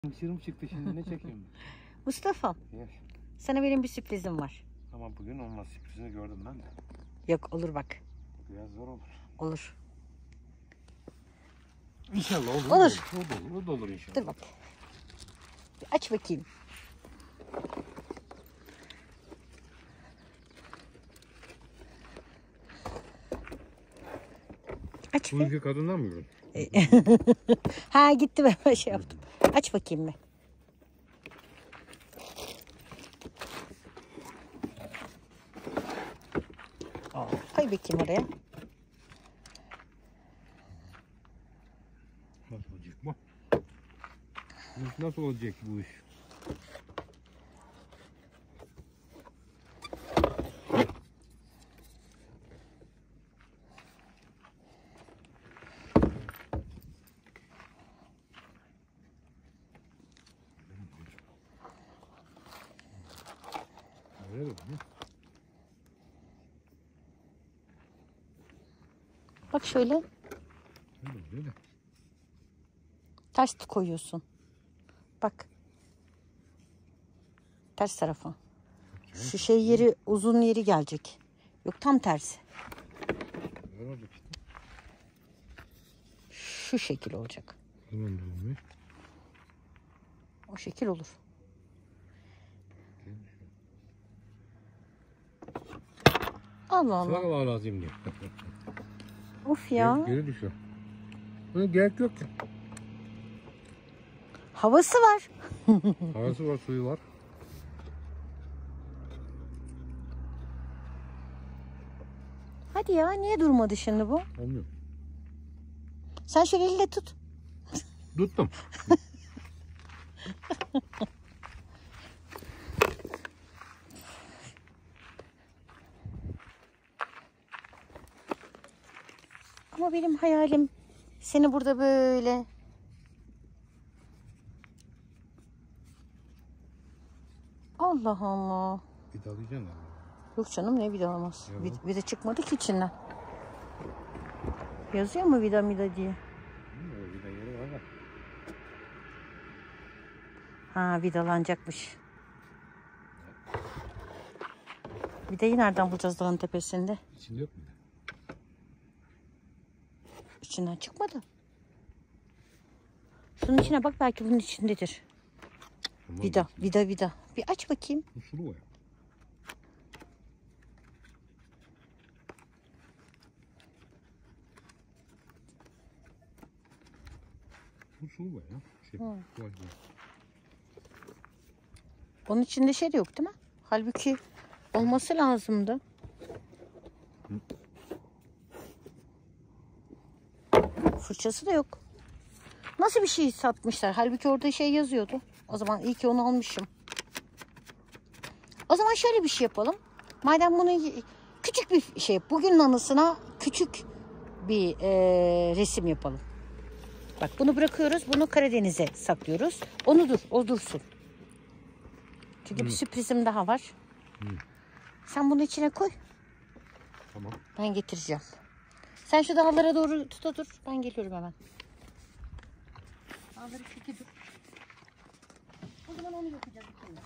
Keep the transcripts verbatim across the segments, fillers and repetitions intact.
Hemşirim çıktı şimdi, ne çekeyim? Mustafa, Yes. sana benim bir sürprizim var. Ama bugün olmaz, sürprizini gördüm ben de. Yok, olur bak. Biraz zor olur. Olur. İnşallah olur. Olur. Olur. O da olur, o da olur inşallah. Dur bak. Bir aç bakayım. Aç Bu be. ülke kadından mı gördün? Ha gitti ben şey yaptım. Aç bakayım bir. Aa, koy bakayım oraya. Nasıl olacak bu? Nasıl olacak bu iş? Öyle mi? Bak şöyle Öyle öyle. ters koyuyorsun. Bak. Ters tarafa. Şu şey yeri, uzun yeri gelecek. Yok, tam tersi. Öyle olacak işte. Şu şekil olacak. Hemen de olmuyor. O şekil olur. Allah Allah. Sıra Allah lazım diye. Of ya. Geri, geri düşüyor. Buna gerek yok ki. Havası var. Havası var, suyu var. Hadi ya, niye durmadı şimdi bu? Olmuyor. Sen şöyle elle tut. Tuttum. Ama benim hayalim seni burada böyle Allah Allah. Bir daha diyeceksin mi? Yok canım, ne vida olmaz. Evet. Vid- vida çıkmadı ki içinden. Yazıyor mu vida mida diye? Hı, bir de yeri var da. Ha, vidalanacakmış. Vidayı nereden bulacağız dağın tepesinde? İçinde yok mu? İçinden çıkmadı. Şunun içine bak, belki bunun içindedir. Tamam. Vida, vida, vida. Bir aç bakayım. Bu sulu var. Bu sulu var ya. Şey, Hı. var, var. Onun içinde şey de yok değil mi? Halbuki olması lazımdı. Fırçası da yok. Nasıl bir şey satmışlar? Halbuki orada şey yazıyordu. O zaman iyi ki onu almışım. O zaman şöyle bir şey yapalım. Madem bunu küçük bir şey, bugünün anısına küçük bir e, resim yapalım. Bak, bunu bırakıyoruz. Bunu Karadeniz'e saklıyoruz. Onu dur, o dursun. Çünkü Hı. bir sürprizim daha var. Hı. Sen bunu içine koy. Tamam. Ben getireceğim. Sen şu dağlara doğru tuta dur. Ben geliyorum hemen. Dağları çeki dur. O zaman onu yapacağız içinde.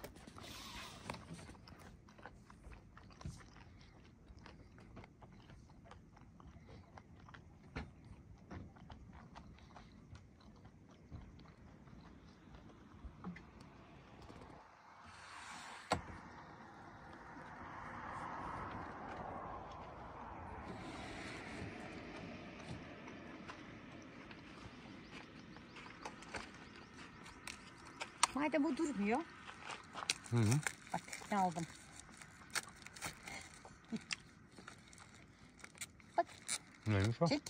Madem bu durmuyor. Hı hı. Bak ne aldım. Bak, Neymiş o? çek.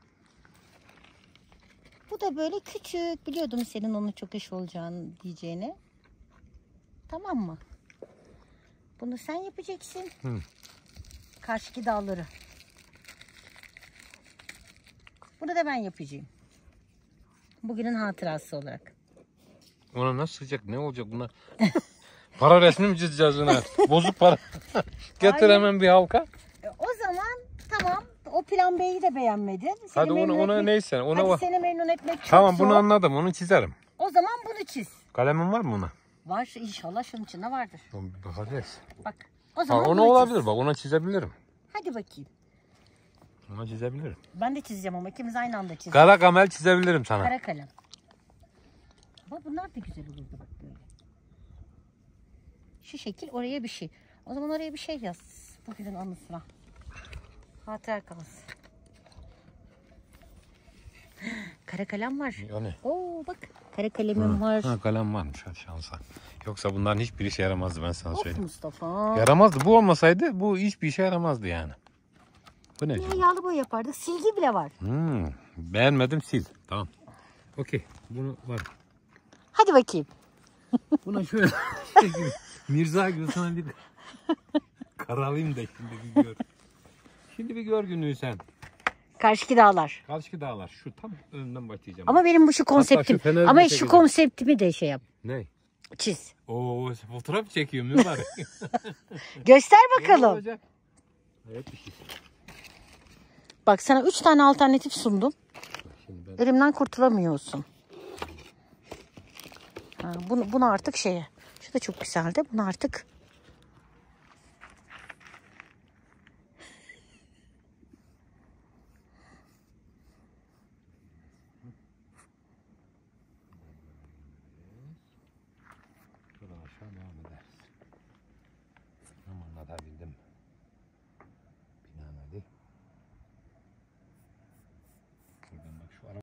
Bu da böyle küçük. Biliyordum senin onun çok iş olacağını diyeceğini. Tamam mı? Bunu sen yapacaksın. Hı. Karşıki dağları. Bunu da ben yapacağım. Bugünün hatırası olarak. Ona nasıl sıcak? Ne olacak buna? Para resmi mi çizeceğiz buna? Bozuk para. Getir Aynen. hemen bir halka. E, o zaman tamam. O plan B'yi de beğenmedin. Seni Hadi ona, memnun ona etmek- neyse. Ona Hadi va- seni memnun etmek çok Tamam, zor. bunu anladım. Onu çizerim. O O zaman bunu çiz. Kalemin var mı buna? Var inşallah, şunun içinde vardır. Bakacağız. Bak o Ha, zaman ona bunu olabilir çiz. bak, ona çizebilirim. Hadi bakayım. Ona çizebilirim. Ben de çizeceğim ama ikimiz aynı anda çizelim. Kara kamel çizebilirim sana. Kara kalem. Ama bunlar da güzel olurdu bak böyle. Şu şekil, oraya bir şey. O zaman oraya bir şey yaz. Bugünün anısına. Hatıra kalsın. Kara kalem var. O ne? Oo bak, kara kalemim var. Ha, kalem varmış, hadi şansa. Yoksa bunların hiçbir işe yaramazdı, ben sana Of söyleyeyim. Mustafa. Yaramazdı. Bu olmasaydı bu hiçbir işe yaramazdı yani. Bu ne? Yine yağlı boya yapardık. Silgi bile var. Hmm, beğenmedim, sil. Tamam. Okey. Bunu var. Hadi bakayım. Buna şöyle şey gibi, Mirza gibi sana bir karalayayım da şimdi bir gör. Şimdi bir gör günlüğü sen. Karşıki dağlar. Karşı dağlar. Şu tam önünden başlayacağım. Ama benim bu şu konseptim. feneri de Ama şu çekeceğim. konseptimi de şey yap. Ne? Çiz. Oo, fotoğraf çekiyorum mübarek. Göster Ne bakalım. olacak? Evet, bir şey. Bak sana üç tane alternatif sundum. Şimdi ben... Elimden kurtulamıyorsun. Ha, bunu, bunu artık şeye. Şu da çok güzeldi. Bunu artık